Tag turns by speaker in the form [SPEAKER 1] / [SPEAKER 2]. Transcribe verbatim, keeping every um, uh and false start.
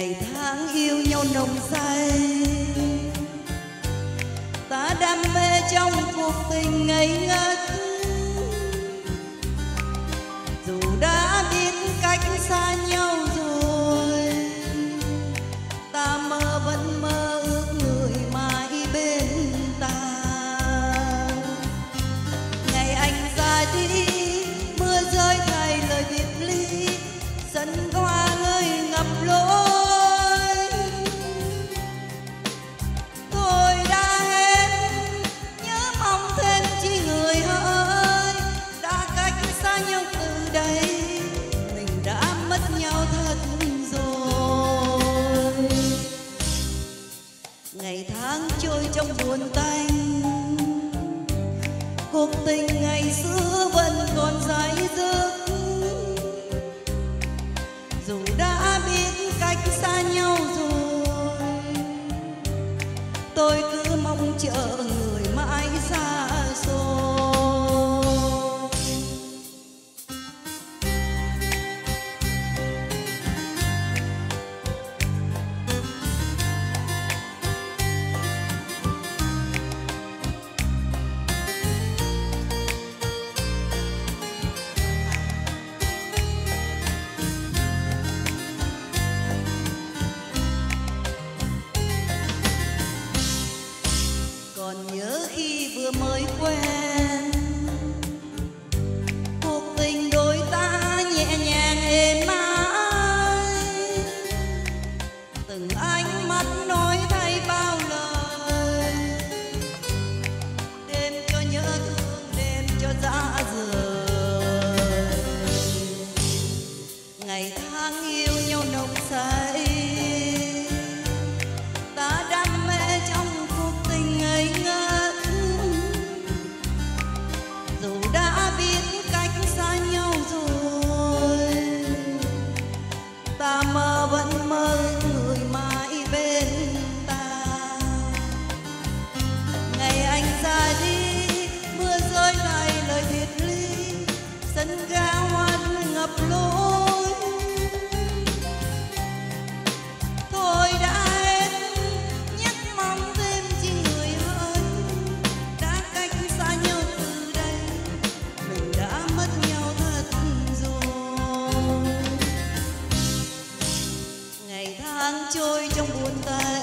[SPEAKER 1] ngày tháng yêu nhau nồng say, ta đam mê trong cuộc tình ngây ngất. Dù đã biết cách xa nhau rồi, ta mơ vẫn mơ ước người mãi bên ta. Ngày anh ra đi, mưa rơi thay lời biệt ly, sân hoa ơi ngập lối. Tôi đã hết nhớ mong thêm chi người ơi, đã cách xa nhau từ đây, mình đã mất nhau thật rồi. Ngày tháng trôi trong buồn tanh, cuộc tình ngày xưa vẫn còn dai dứt. Dù đã biết cách xa nhau rồi, tôi cứ mong chờ người mãi xa xôi. Còn nhớ khi vừa mới quen, cuộc tình đôi ta nhẹ nhàng êm ái, từng ánh mắt nói thay bao lời, đêm cho nhớ thương, đêm cho dã rời. Ngày tháng yêu nhau nồng say, ta đam mê trong cuộc tình ngây ngất. Dù đã biết cách xa nhau rồi, ta mơ vẫn mơ người mãi bên ta. Ngày anh ra đi, mưa rơi lại lời biệt ly, sân ga hoa ngập lối. Thôi đã hết nhắc mong thêm chi người ơi, đã cách xa nhau từ đây, mình đã mất nhau thật rồi. Ngày tháng trôi trong buồn tây,